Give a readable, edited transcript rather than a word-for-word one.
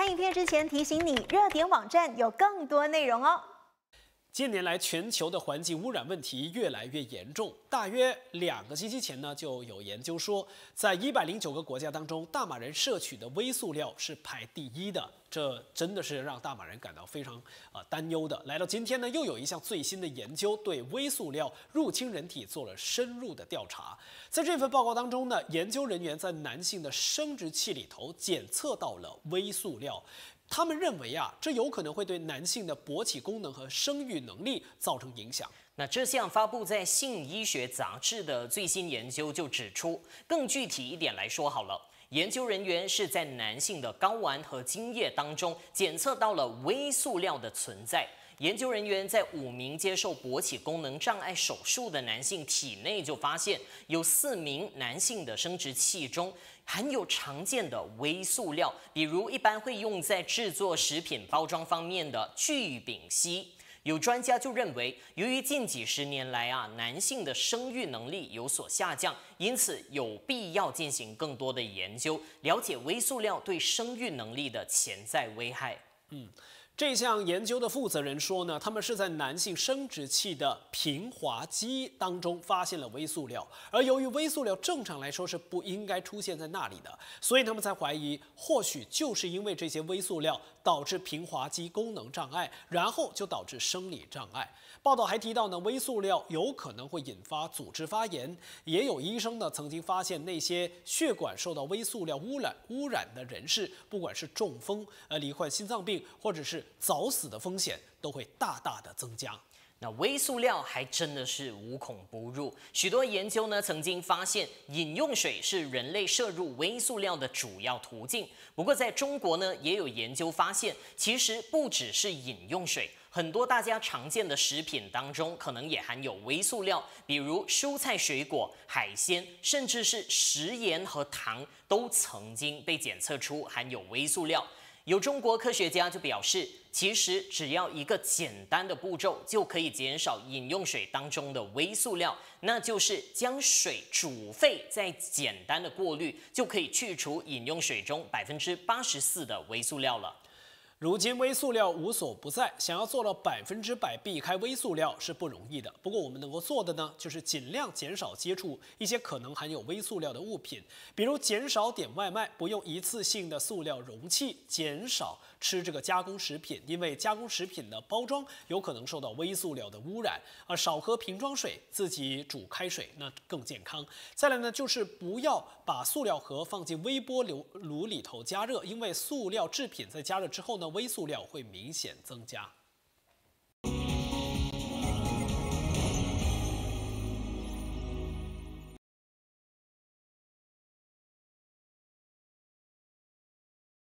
影片之前提醒你，热点网站有更多内容哦。 近年来，全球的环境污染问题越来越严重。大约2个星期前呢，就有研究说，在109个国家当中，大马人摄取的微塑料是排第1的。这真的是让大马人感到非常担忧的。来到今天呢，又有一项最新的研究对微塑料入侵人体做了深入的调查。在这份报告当中呢，研究人员在男性的生殖器里头检测到了微塑料。他们认为这有可能会对男性的勃起功能和生育能力造成影响。 那这项发布在《性医学杂志》的最新研究就指出，更具体一点来说好了，研究人员是在男性的睾丸和精液当中检测到了微塑料的存在。研究人员在5名接受勃起功能障碍手术的男性体内就发现，有4名男性的生殖器中含有常见的微塑料，比如一般会用在制作食品包装方面的聚丙烯。有专家就认为，由于近几十年来男性的生育能力有所下降，因此有必要进行更多的研究，了解微塑料对生育能力的潜在危害。 这项研究的负责人说呢，他们是在男性生殖器的平滑肌当中发现了微塑料，而由于微塑料正常来说是不应该出现在那里的，所以他们才怀疑，或许就是因为这些微塑料导致平滑肌功能障碍，然后就导致生理障碍。报道还提到呢，微塑料有可能会引发组织发炎，也有医生呢曾经发现那些血管受到微塑料污染的人士，不管是中风、罹患心脏病或者是早死的风险都会大大的增加。 那微塑料还真的是无孔不入，许多研究呢曾经发现，饮用水是人类摄入微塑料的主要途径。不过在中国呢，也有研究发现，其实不只是饮用水，很多大家常见的食品当中可能也含有微塑料，比如蔬菜、水果、海鲜，甚至是食盐和糖都曾经被检测出含有微塑料。有中国科学家就表示，其实只要一个简单的步骤就可以减少饮用水当中的微塑料，那就是将水煮沸，再简单的过滤，就可以去除饮用水中84%的微塑料了。 如今微塑料无所不在，想要做到100%避开微塑料是不容易的。不过我们能够做的呢，就是尽量减少接触一些可能含有微塑料的物品，比如减少点外卖，不用一次性的塑料容器，减少吃这个加工食品，因为加工食品的包装有可能受到微塑料的污染，少喝瓶装水，自己煮开水那更健康。再来呢，就是不要把塑料盒放进微波炉里头加热，因为塑料制品在加热之后呢，微塑料会明显增加。